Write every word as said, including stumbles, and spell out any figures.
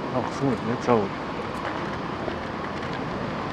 あ、そうですね。じゃあ、